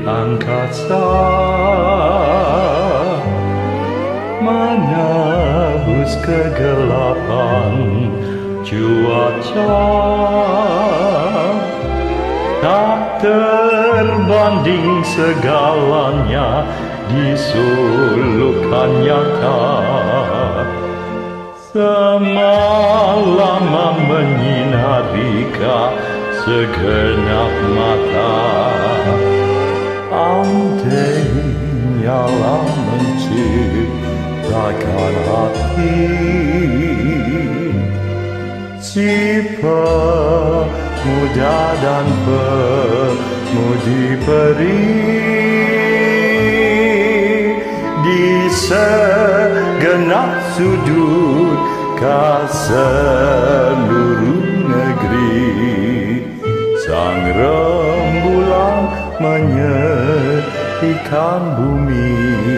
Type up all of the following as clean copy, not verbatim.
angkasa menebus kegelapan cuaca. Tak terbanding segalanya di sulukan nyata. Semalaman menyinari segenap mata. Andai nyala menciptakan hati, si pemuda dan pemudi peri, di segenap sudut seluruh negeri, sang rembulan menyerikan bumi.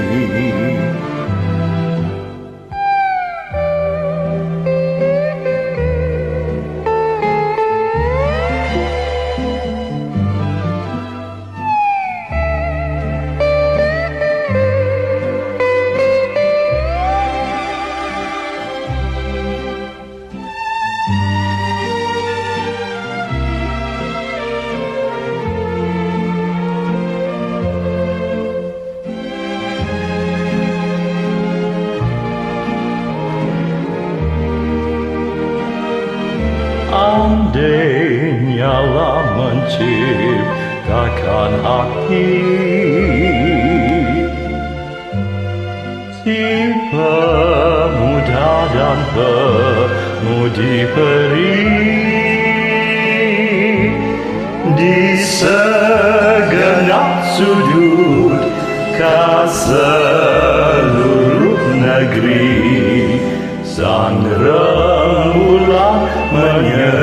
Andai nyala menciptakan hati, si pemuda dan pemudi peri, di segenap sudut seluruh negeri, sang rembulan menyertai